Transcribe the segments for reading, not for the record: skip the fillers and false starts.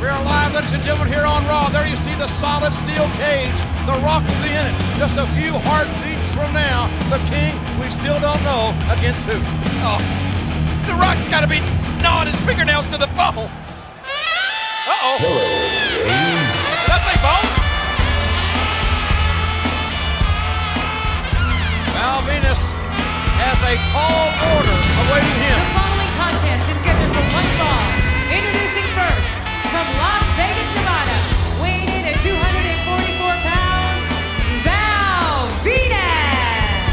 We're live, ladies and gentlemen, here on Raw. There you see the solid steel cage. The Rock will be in it. Just a few heartbeats from now. The King, we still don't know against who. Oh, the Rock's got to be gnawing his fingernails to the bone. Uh-oh. Hello, ladies. That's a bone? Val Venis has a tall order awaiting him. The following contest is given for one fall. Introducing first, from Las Vegas, Nevada, weighing in at 244 pounds, Val Venis.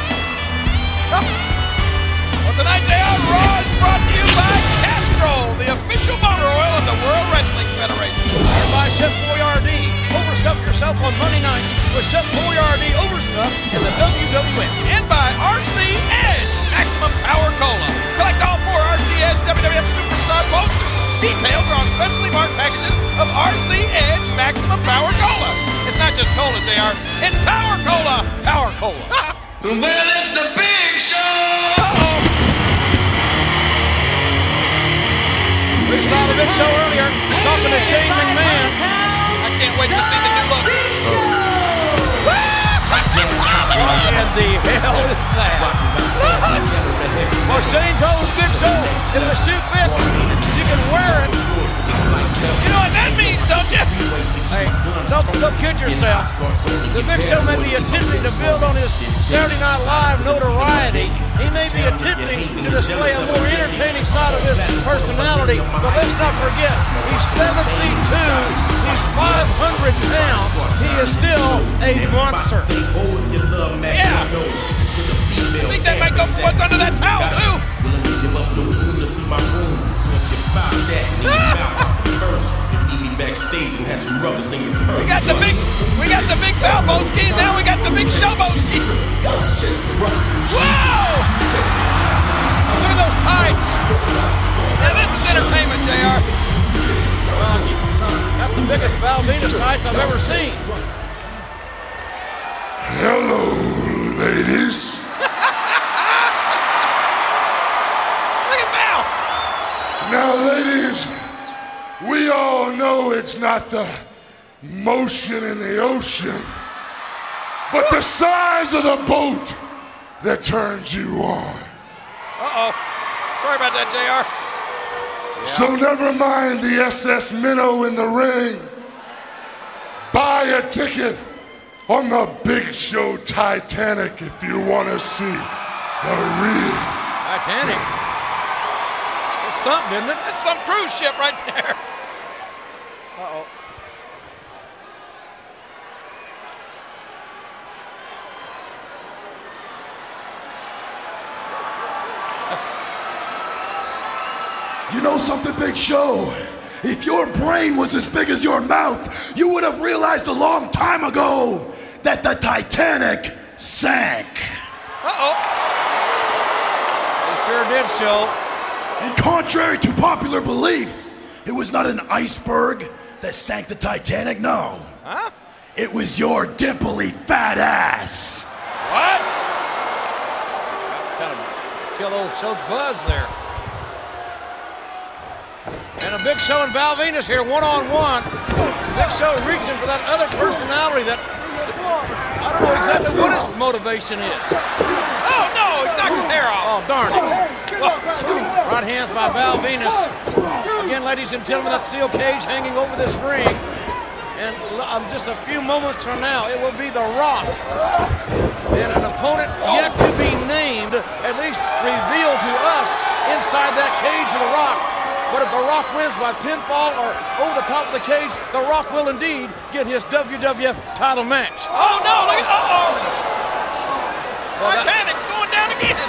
Well, tonight, JR, Raw is brought to you by Castrol, the official motor oil of the World Wrestling Federation. And by Chef Boyardee. Overstuff yourself on Monday nights with Chef Boyardee Overstuff in the WWF. And by RC Edge, Maximum Power Cola. Collect all 4 RC Edge WWF Superstar posters. Details are on specially marked packages of RC Edge Maximum Power Cola. It's not just cola, JR. It's Power Cola. Power Cola. Well, it's the Big Show! Uh-oh. We saw the Big Show earlier talking to Shane McMahon. I can't wait to see the new look. What in the hell is that? Well, Shane told the Big Show, if the shoe fits, you can wear it. You know what that means, don't you? Hey, don't kid yourself. The Big Show may be attempting to build on his Saturday Night Live notoriety. He may be attempting to display a more entertaining side of his personality, but let's not forget, he's 7 feet 2, he's 500 pounds, he is still a monster. Yeah. I think that might go for what's under that towel, too. We got the big Val Venis, now we got the Big Showbowsky. Whoa! Look at those tights. Now this is entertainment, JR. That's the biggest Val Venis tights I've ever seen. Hello, ladies. Look at Val. Now, ladies, we all know it's not the motion in the ocean, but the size of the boat that turns you on. Uh-oh. Sorry about that, JR. So never mind the SS Minnow in the ring. Buy a ticket on the Big Show Titanic if you want to see the real Titanic. It's something, isn't it? That's some cruise ship right there. Uh-oh. You know something, Big Show? If your brain was as big as your mouth, you would have realized a long time ago that the Titanic sank. Uh-oh. They sure did, Show. And contrary to popular belief, it was not an iceberg that sank the Titanic, no. Huh? It was your dimply fat ass. What? Kind of kill old Show's buzz there. And a Big Show and Val Venis here, one-on-one. Big Show reaching for that other personality that, I don't know exactly what his motivation is. Oh, no, he's knocked his hair off. Oh, darn it. Right hands by Val Venis. Again, ladies and gentlemen, that steel cage hanging over this ring. And just a few moments from now, it will be The Rock. And an opponent yet to be named, at least revealed to us inside that cage of The Rock. But if The Rock wins by pinfall or over the top of the cage, The Rock will indeed get his WWF title match. Oh, no, look at, uh-oh. Titanic's going down again.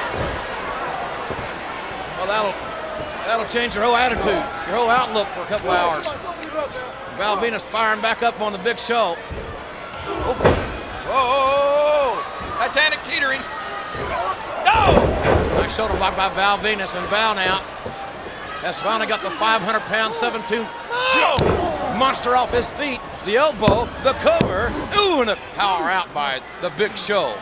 Well, that'll change your whole attitude, your whole outlook for a couple hours. Val Venis firing back up on the Big Show. Whoa, Titanic teetering. No! Nice shoulder block by Val Venis, and Val now has finally got the 500-pound 7'2" monster off his feet. The elbow, the cover, ooh, and the power out by the Big Show.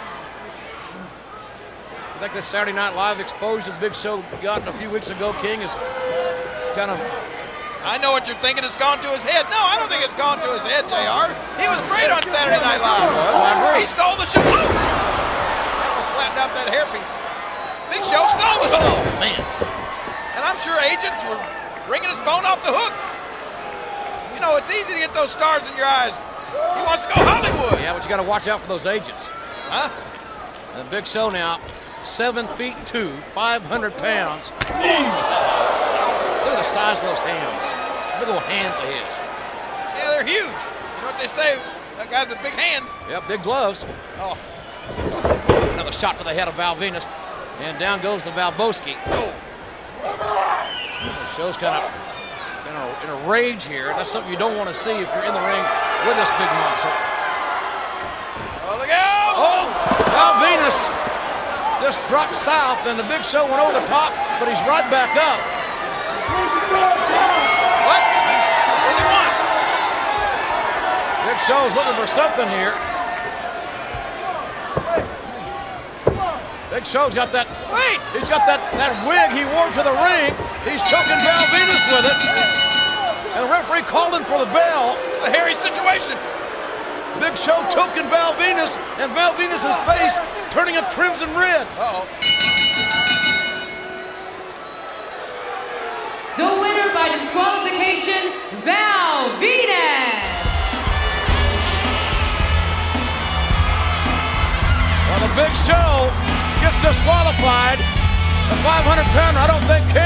I think this Saturday Night Live exposure the Big Show got a few weeks ago, King, has kind of I know what you're thinking. It's gone to his head. No, I don't think it's gone to his head, JR. He was great on Saturday Night Live. He stole the show. Oh! Almost flattened out that hairpiece. Big Show stole the show. Oh, man. And I'm sure agents were ringing his phone off the hook. You know, it's easy to get those stars in your eyes. He wants to go Hollywood. Yeah, but you got to watch out for those agents. Huh? And Big Show now, 7'2", 500 pounds. Look at the size of those hands. Big old hands of his. Yeah, they're huge. You know what they say? That guy's with big hands. Yep, big gloves. Oh. Another shot to the head of Val Venis. And down goes the Showbowski. Oh. The Show's kind of in a rage here. That's something you don't want to see if you're in the ring with this big monster. Oh, look out! Oh, Val Venis just dropped south, and the Big Show went over the top, but he's right back up. What? What does he want? Big Show's looking for something here. Big Show's got that. Wait! He's got that wig he wore to the ring. He's choking Val Venis with it. And the referee calling for the bell. It's a hairy situation. Big Show choking Val Venis, and Val Venis' face turning a crimson red. Uh-oh. The winner by disqualification, Val Venis. Well, the Big Show gets disqualified. The 500-pounder, I don't think,